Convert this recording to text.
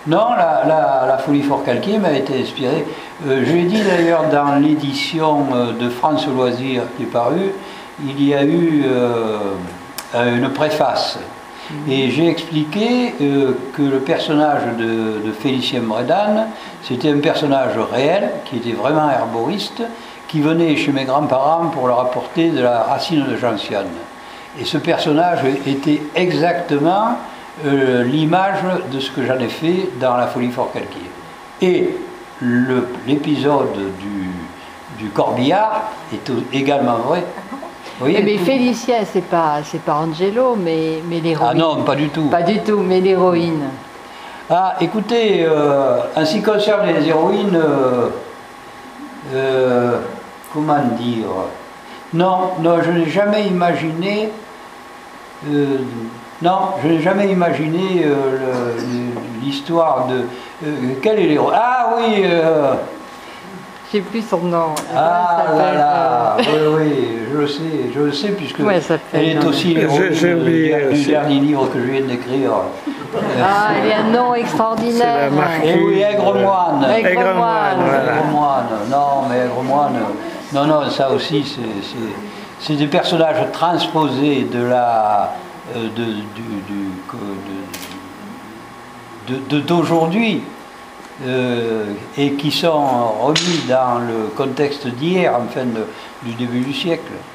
Non, la folie Forcalquier m'a été inspirée. Je l'ai dit d'ailleurs dans l'édition de France Loisirs qui est parue, il y a eu une préface. Et j'ai expliqué que le personnage de Félicien Brédan, c'était un personnage réel, qui était vraiment herboriste, qui venait chez mes grands-parents pour leur apporter de la racine de gentiane. Et ce personnage était exactement l'image de ce que j'en ai fait dans La Folie Forcalquier. Et l'épisode du corbillard est également vrai. Oui, mais Félicien, c'est pas Angelo, mais l'héroïne. Ah non, pas du tout. Pas du tout, mais l'héroïne. Ah, écoutez, en ce qui concerne les héroïnes, comment dire? Non, je n'ai jamais imaginé. Non, je n'ai jamais imaginé l'histoire de. Quel est l'héros? Ah oui. Je sais plus son nom. Ah là là, oui, je le sais puisque elle est aussi l'héroïne du dernier livre que je viens d'écrire. Ah, elle a un nom extraordinaire. Et oui, Aigre-Moine. Aigre-Moine. Non, mais Aigre-Moine. Non, ça aussi, c'est des personnages transposés d'aujourd'hui. Et qui sont remis dans le contexte d'hier, enfin du début du siècle.